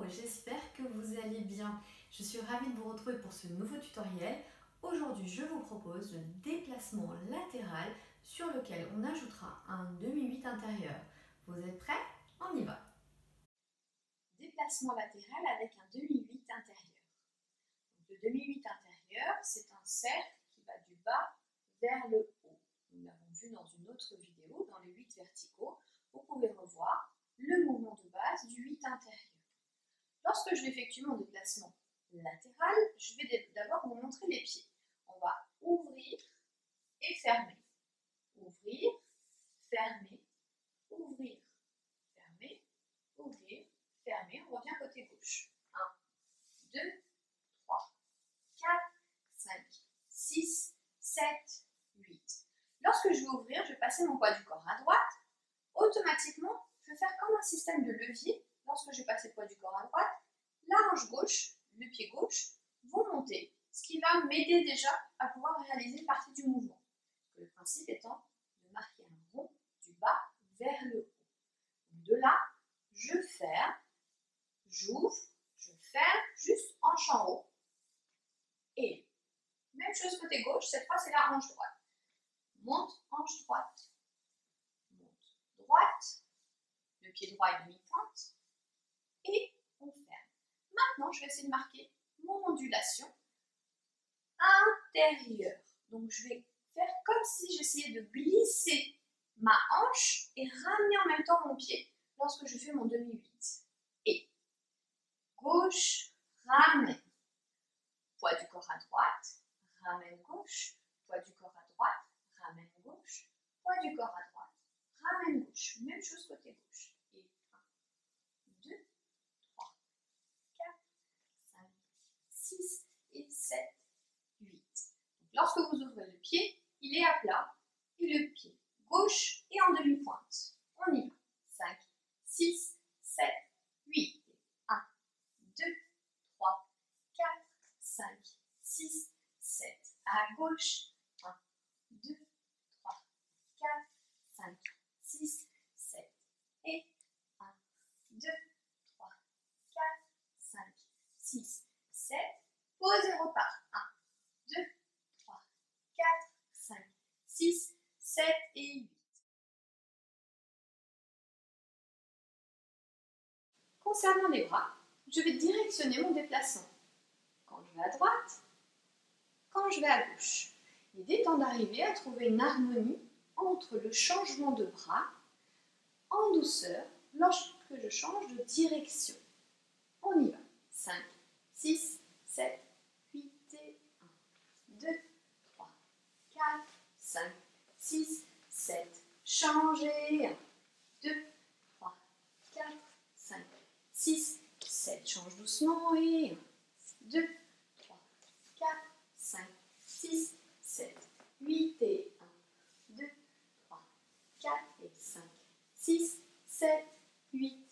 Hello, j'espère que vous allez bien. Je suis ravie de vous retrouver pour ce nouveau tutoriel. Aujourd'hui, je vous propose le déplacement latéral sur lequel on ajoutera un demi-8 intérieur. Vous êtes prêts? On y va. Déplacement latéral avec un demi-8 intérieur. Donc, le demi-8 intérieur, c'est un cercle qui va du bas vers le haut. Nous l'avons vu dans une autre vidéo, dans les 8 verticaux. Vous pouvez revoir le mouvement de base du 8 intérieur. Lorsque je vais effectuer mon déplacement latéral, je vais d'abord vous montrer les pieds. On va ouvrir et fermer. Ouvrir, fermer, ouvrir, fermer, ouvrir, fermer. On revient côté gauche. 1, 2, 3, 4, 5, 6, 7, 8. Lorsque je vais ouvrir, je vais passer mon poids du corps à droite. Automatiquement, je vais faire comme un système de levier. Lorsque je vais passer le poids du corps à droite, la hanche gauche, le pied gauche vont monter, ce qui va m'aider déjà à pouvoir réaliser une partie du mouvement. Le principe étant de marquer un rond du bas vers le haut. De là, je ferme, j'ouvre, je ferme, juste hanche en haut. Et même chose côté gauche, cette fois c'est la hanche droite. Monte, hanche droite, monte, droite, le pied droit est demi-pointe, et on ferme. Maintenant, je vais essayer de marquer mon ondulation intérieure. Donc, je vais faire comme si j'essayais de glisser ma hanche et ramener en même temps mon pied lorsque je fais mon demi-8. Et gauche, ramène. Poids du corps à droite, ramène gauche. Poids du corps à droite, ramène gauche. Poids du corps à droite, ramène gauche. Même chose côté gauche. Et 1, 2, 3, 4, 5, 6 et 7, 8. Donc, lorsque vous ouvrez le pied, il est à plat et le pied gauche est en demi-pointe. On y va. 5, 6, 7, 8. 1, 2, 3, 4, 5, 6, 7. À gauche. 1, 2, 3, 4, 5, 6, 7. Et 1, 2, 3, 4, 5, 6, 7. Pause et repart. 1, 2, 3, 4, 5, 6, 7 et 8. Concernant les bras, je vais directionner mon déplacement. Quand je vais à droite, quand je vais à gauche. L'idée étant d'arriver à trouver une harmonie entre le changement de bras en douceur lorsque je change de direction. On y va. 5, 6, 7, 8 et 1, 2, 3, 4, 5, 6, 7. Changez. 1, 2, 3, 4, 5, 6, 7. Change doucement et 1, 2, 3, 4, 5, 6, 7, 8 et 1, 2, 3, 4 et 5, 6, 7, 8.